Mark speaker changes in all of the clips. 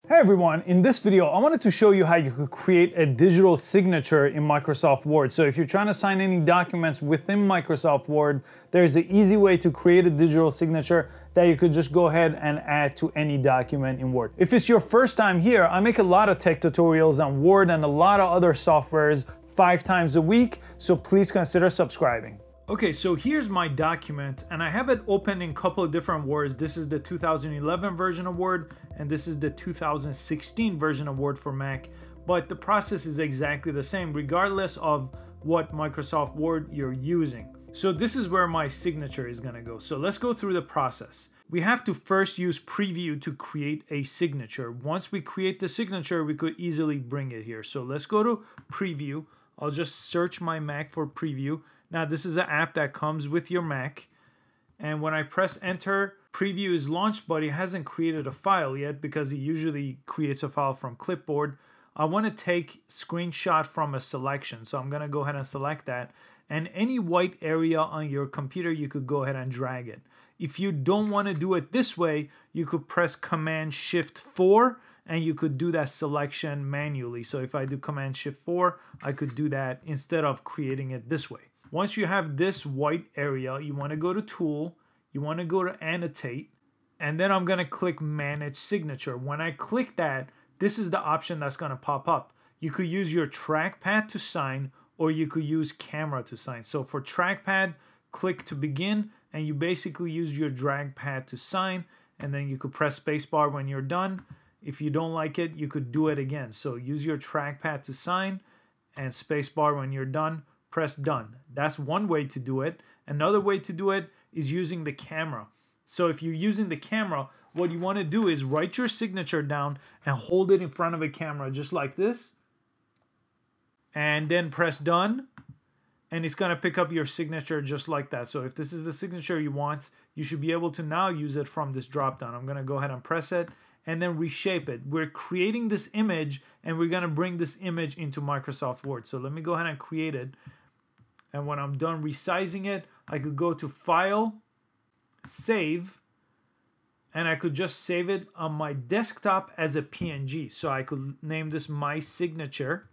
Speaker 1: Hey everyone, in this video I wanted to show you how you could create a digital signature in Microsoft Word. So if you're trying to sign any documents within Microsoft Word, there's an easy way to create a digital signature that you could just go ahead and add to any document in Word. If it's your first time here, I make a lot of tech tutorials on Word and a lot of other softwares 5 times a week, so please consider subscribing. Okay, so here's my document and I have it open in a couple of different Words. This is the 2011 version of Word and this is the 2016 version of Word for Mac, but the process is exactly the same regardless of what Microsoft Word you're using. So this is where my signature is gonna go. So let's go through the process. We have to first use preview to create a signature. Once we create the signature, we could easily bring it here. So let's go to preview. I'll just search my Mac for preview. Now this is an app that comes with your Mac, and when I press enter, preview is launched, but it hasn't created a file yet because it usually creates a file from clipboard. I want to take screenshot from a selection, so I'm going to go ahead and select that, and any white area on your computer you could go ahead and drag it. If you don't want to do it this way, you could press Command Shift 4 and you could do that selection manually. So if I do Command Shift 4, I could do that instead of creating it this way. Once you have this white area, you want to go to Tool, you want to go to Annotate, and then I'm going to click Manage Signature. When I click that, this is the option that's going to pop up. You could use your trackpad to sign, or you could use camera to sign. So for trackpad, click to begin, and you basically use your drag pad to sign, and then you could press spacebar when you're done. If you don't like it, you could do it again. So use your trackpad to sign, and spacebar when you're done. Press done. That's one way to do it. Another way to do it is using the camera. So if you're using the camera, what you want to do is write your signature down and hold it in front of a camera just like this. And then press done. And it's going to pick up your signature just like that. So if this is the signature you want, you should be able to now use it from this drop down. I'm going to go ahead and press it and then reshape it. We're creating this image and we're going to bring this image into Microsoft Word. So let me go ahead and create it. And when I'm done resizing it, I could go to File, Save, and I could just save it on my desktop as a PNG. So I could name this My Signature,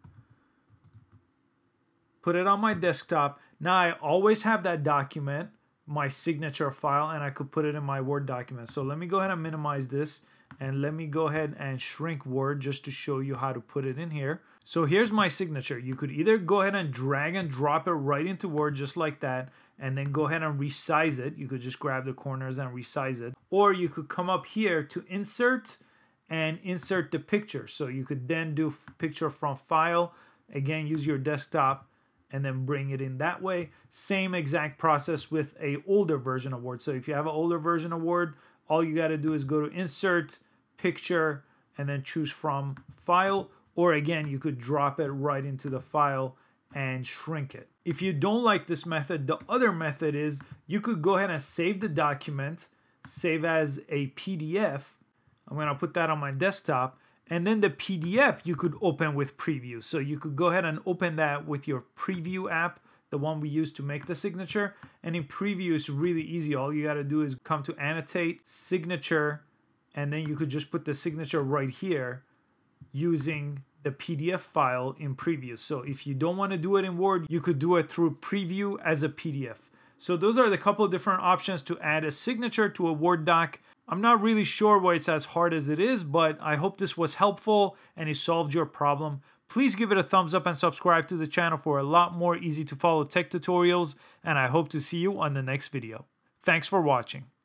Speaker 1: put it on my desktop. Now I always have that document, my signature file, and I could put it in my Word document. So let me go ahead and minimize this, and let me go ahead and shrink Word just to show you how to put it in here. So here's my signature. You could either go ahead and drag and drop it right into Word just like that, and then go ahead and resize it. You could just grab the corners and resize it. Or you could come up here to Insert and insert the picture. So you could then do picture from File, again use your desktop, and then bring it in that way. Same exact process with a older version of Word. So if you have an older version of Word, all you got to do is go to Insert, Picture, and then choose from File. Or again, you could drop it right into the file and shrink it. If you don't like this method, the other method is you could go ahead and save the document, save as a PDF. I'm going to put that on my desktop. And then the PDF you could open with preview. So you could go ahead and open that with your preview app, the one we use to make the signature. And in preview, it's really easy. All you got to do is come to Annotate, Signature, and then you could just put the signature right here using the PDF file in preview. So if you don't want to do it in Word, you could do it through preview as a PDF. So those are the couple of different options to add a signature to a Word doc. I'm not really sure why it's as hard as it is, but I hope this was helpful and it solved your problem. Please give it a thumbs up and subscribe to the channel for a lot more easy to follow tech tutorials, and I hope to see you on the next video. Thanks for watching.